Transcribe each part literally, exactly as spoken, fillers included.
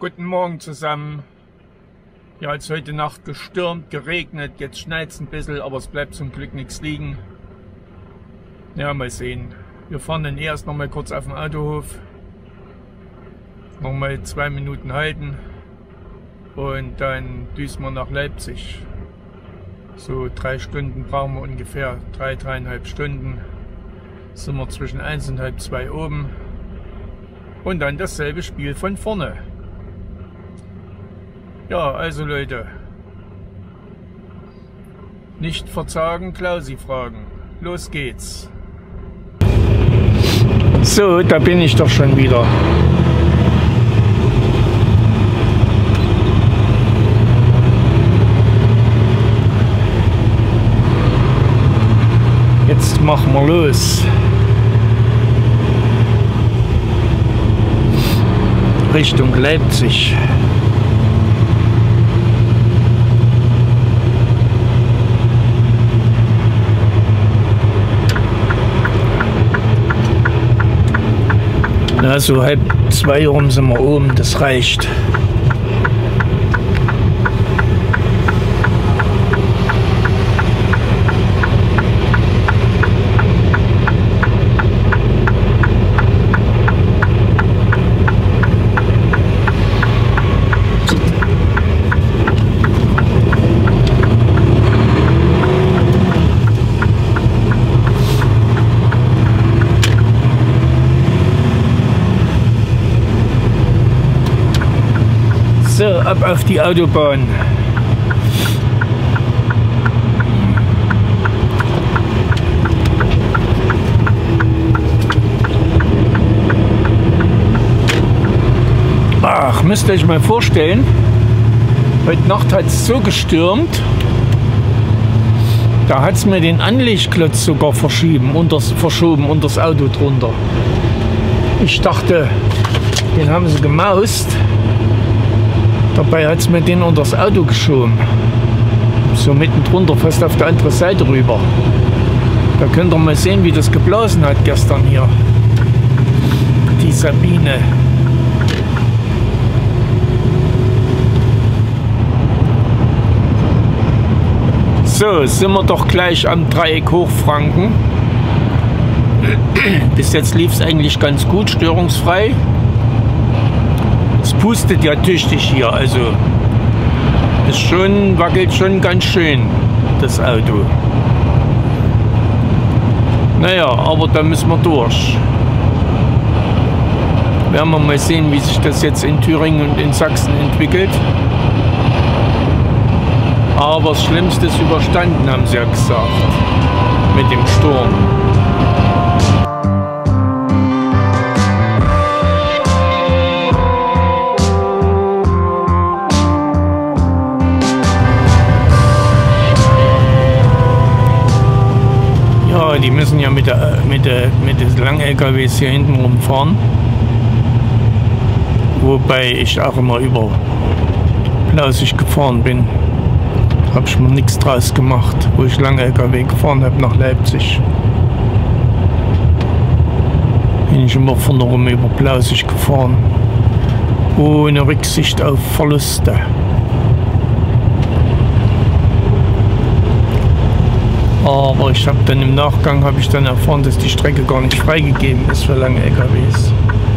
Guten Morgen zusammen. Ja, hat es heute Nacht gestürmt, geregnet, jetzt schneit es ein bisschen, aber es bleibt zum Glück nichts liegen. Ja, mal sehen. Wir fahren dann erst noch mal kurz auf den Autohof. Noch mal zwei Minuten halten. Und dann düsen wir nach Leipzig. So drei Stunden brauchen wir ungefähr. Drei, dreieinhalb Stunden. Sind wir zwischen eins und halb zwei oben. Und dann dasselbe Spiel von vorne. Ja, also Leute. Nicht verzagen, Klausi fragen. Los geht's. So, da bin ich doch schon wieder. Jetzt machen wir los. Richtung Leipzig. Na, so halb zwei Uhr sind wir oben, das reicht. So, ab auf die Autobahn. Ach, müsst ihr euch mal vorstellen, heute Nacht hat es so gestürmt, da hat es mir den Anlegklotz sogar verschieben, unters, verschoben unter das Auto drunter. Ich dachte, den haben sie gemaust. Dabei hat es mir den unter das Auto geschoben. So mitten drunter, fast auf der andere Seite rüber. Da könnt ihr mal sehen, wie das geblasen hat gestern hier. Die Sabine. So, sind wir doch gleich am Dreieck Hochfranken. Bis jetzt lief es eigentlich ganz gut, störungsfrei. Es pustet ja tüchtig hier, also es schon, wackelt schon ganz schön, das Auto. Naja, aber da müssen wir durch. Werden wir mal sehen, wie sich das jetzt in Thüringen und in Sachsen entwickelt. Aber das Schlimmste ist überstanden, haben sie ja gesagt, mit dem Sturm. Die müssen ja mit der mit der mit den Lang-L K Ws hier hinten rumfahren. Wobei ich auch immer über Lausig gefahren bin. Habe ich mir nichts draus gemacht, wo ich Lang-L K W gefahren habe nach Leipzig. Bin ich immer von rum über Lausig gefahren. Ohne Rücksicht auf Verluste. Aber ich habe dann im Nachgang habe ich dann erfahren, dass die Strecke gar nicht freigegeben ist für lange L K Ws.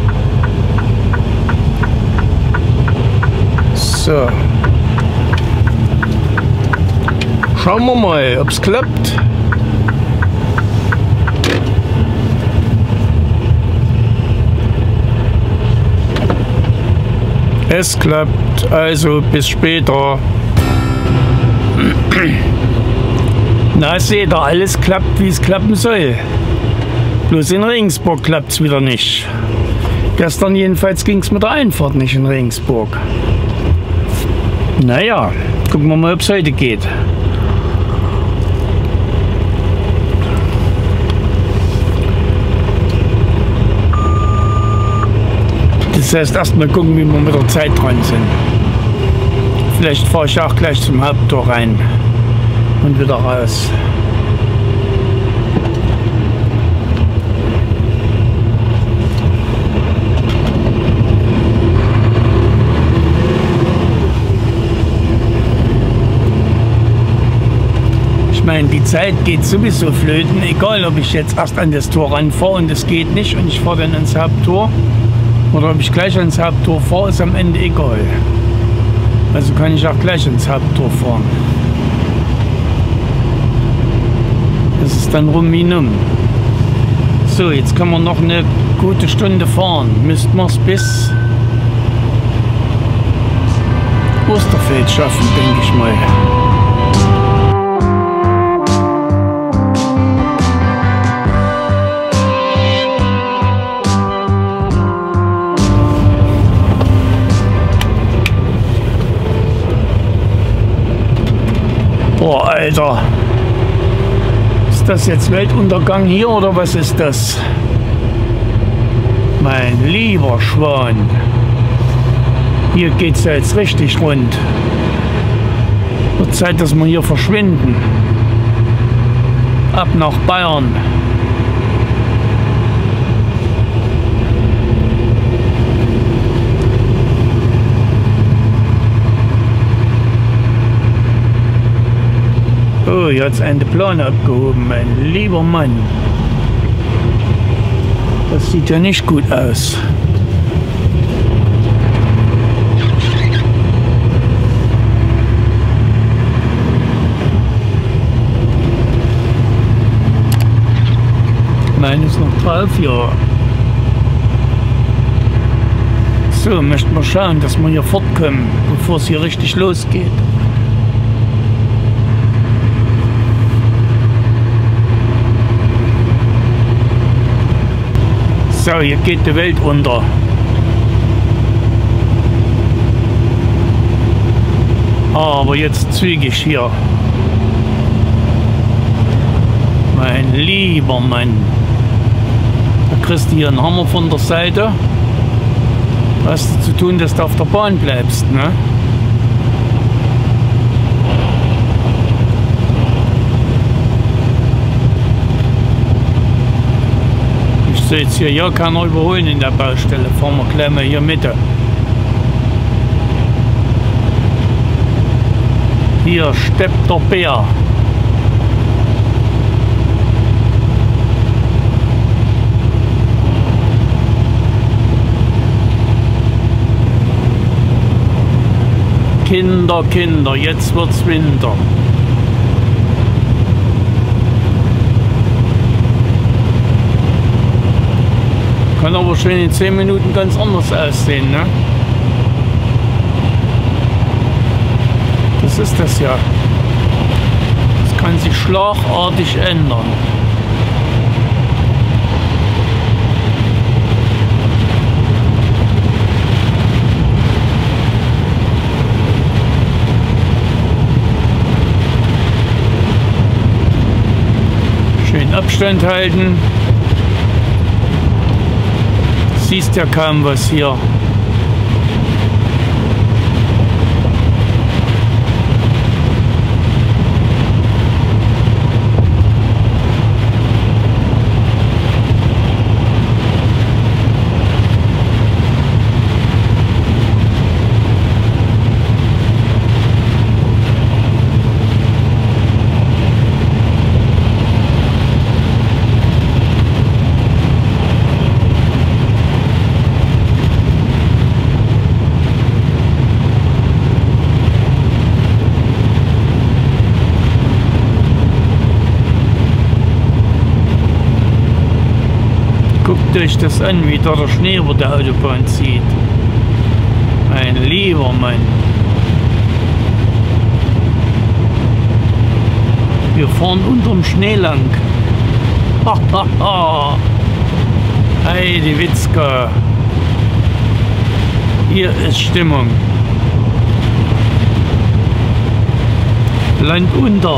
So. Schauen wir mal, ob es klappt. Es klappt, also bis später. Na, seht ihr, alles klappt, wie es klappen soll. Bloß in Regensburg klappt es wieder nicht. Gestern jedenfalls ging es mit der Einfahrt nicht in Regensburg. Naja, gucken wir mal, ob es heute geht. Das heißt, erstmal gucken, wie wir mit der Zeit dran sind. Vielleicht fahre ich auch gleich zum Haupttor rein. Und wieder raus. meine, die Zeit geht sowieso flöten, egal ob ich jetzt erst an das Tor ranfahre und es geht nicht und ich fahre dann ans Haupttor oder ob ich gleich ans Haupttor fahre, ist am Ende egal. Also kann ich auch gleich ins Haupttor fahren. Das ist dann rum wie numm. So, jetzt können wir noch eine gute Stunde fahren. Müssten wir es bis Osterfeld schaffen, denke ich mal. Boah, Alter. Ist das jetzt Weltuntergang hier oder was ist das? Mein lieber Schwan. Hier geht es ja jetzt richtig rund. Wird Zeit, dass wir hier verschwinden. Ab nach Bayern. Oh, hier hat es einen Plan abgehoben, mein lieber Mann. Das sieht ja nicht gut aus. Meine ist noch drauf, ja. So, möchten wir schauen, dass wir hier fortkommen, bevor es hier richtig losgeht. So, hier geht die Welt unter. Aber jetzt zügig hier. Mein lieber Mann. Da kriegst du hier einen Hammer von der Seite. Was hast du zu tun, dass du auf der Bahn bleibst, ne? Ich sehe jetzt hier, ja, kann er überholen in der Baustelle. Fahren wir gleich mal hier Mitte. Hier steppt der Bär. Kinder, Kinder, jetzt wird's Winter. Kann aber schon in zehn Minuten ganz anders aussehen, ne? Das ist das ja. Das kann sich schlagartig ändern. Schön Abstand halten. Siehst ja kaum was hier. Guckt euch das an, wie da der Schnee über der Autobahn zieht. Mein lieber Mann. Wir fahren unterm Schnee lang. Hahaha. Heidi Witzka. Hier ist Stimmung. Land unter.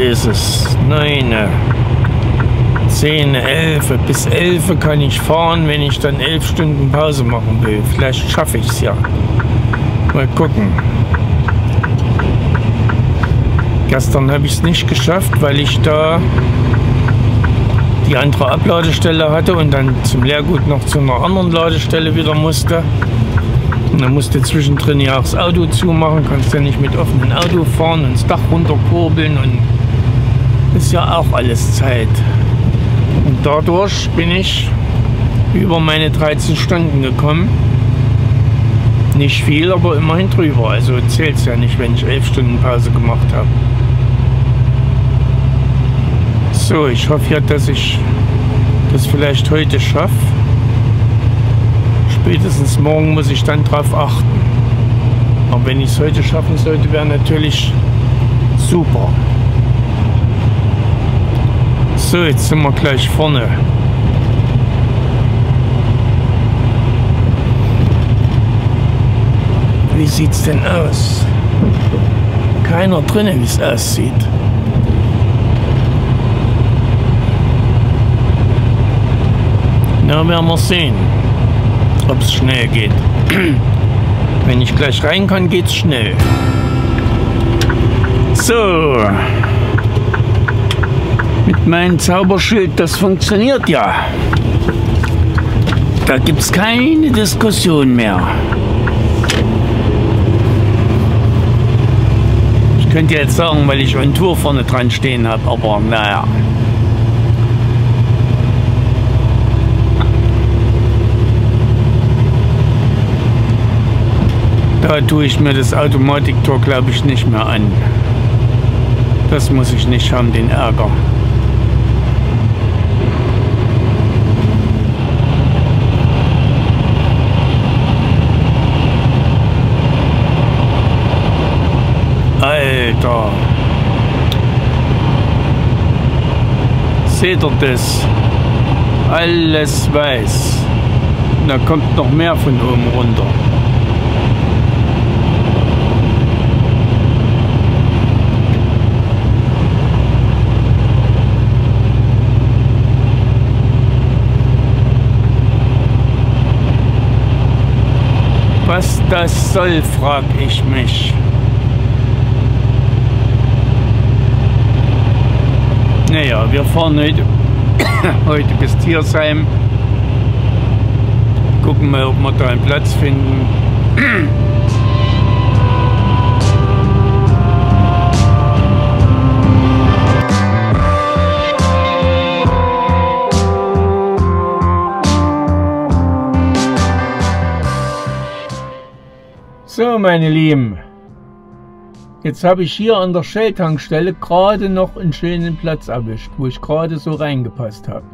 ist es. neun, zehn, elf. Bis elf kann ich fahren, wenn ich dann elf Stunden Pause machen will. Vielleicht schaffe ich es ja. Mal gucken. Gestern habe ich es nicht geschafft, weil ich da die andere Abladestelle hatte und dann zum Leergut noch zu einer anderen Ladestelle wieder musste. Und dann musste zwischendrin ja auch das Auto zumachen, kannst ja nicht mit offenem Auto fahren und das Dach runterkurbeln und ist ja auch alles Zeit. Und dadurch bin ich über meine dreizehn Stunden gekommen. Nicht viel, aber immerhin drüber. Also zählt es ja nicht, wenn ich elf Stunden Pause gemacht habe. So, ich hoffe ja, dass ich das vielleicht heute schaffe. Spätestens morgen muss ich dann drauf achten. Aber wenn ich es heute schaffen sollte, wäre natürlich super. So, jetzt sind wir gleich vorne. Wie sieht's denn aus? Keiner drin, wie es aussieht. Na, werden wir sehen, ob es schnell geht. Wenn ich gleich rein kann, geht's schnell. So. Mit meinem Zauberschild, das funktioniert ja. Da gibt's keine Diskussion mehr. Ich könnte jetzt sagen, weil ich eine Tour vorne dran stehen habe, aber naja. Da tue ich mir das Automatiktor, glaube ich, nicht mehr an. Das muss ich nicht haben, den Ärger. Alter. Seht ihr das? Alles weiß. Und da kommt noch mehr von oben runter. Was das soll, frag ich mich. Naja, wir fahren heute, heute bis Thiersheim. Gucken mal, ob wir da einen Platz finden. So, meine Lieben, jetzt habe ich hier an der Shell-Tankstelle gerade noch einen schönen Platz erwischt, wo ich gerade so reingepasst habe.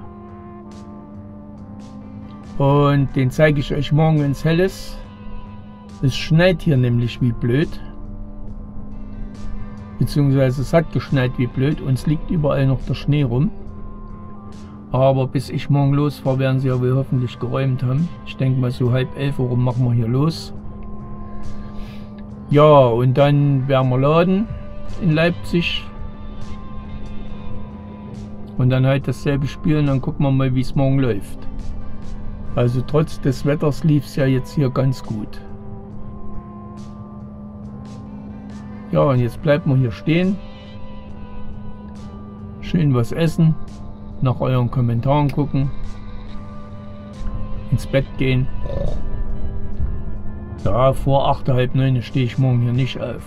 Und den zeige ich euch morgen, wenn es hell ist. Es schneit hier nämlich wie blöd. Beziehungsweise es hat geschneit wie blöd und es liegt überall noch der Schnee rum. Aber bis ich morgen losfahre, werden sie ja wohl hoffentlich geräumt haben. Ich denke mal so halb elf Uhr machen wir hier los. Ja, und dann werden wir laden in Leipzig. Und dann halt dasselbe Spiel und dann gucken wir mal, wie es morgen läuft. Also trotz des Wetters lief es ja jetzt hier ganz gut. Ja, und jetzt bleibt man hier stehen. Schön was essen. Nach euren Kommentaren gucken. Ins Bett gehen. Ja, vor acht, halb neun stehe ich morgen hier nicht auf.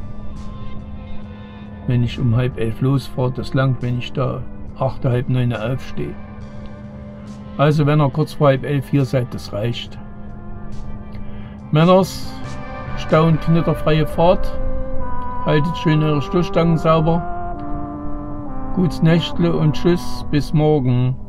Wenn ich um halb elf losfahre, das langt, wenn ich da acht, halb neun aufstehe. Also wenn ihr kurz vor halb elf hier seid, das reicht. Männers, Stau- und knitterfreie Fahrt. Haltet schön eure Stoßstangen sauber. Gutes Nächtle und tschüss, bis morgen.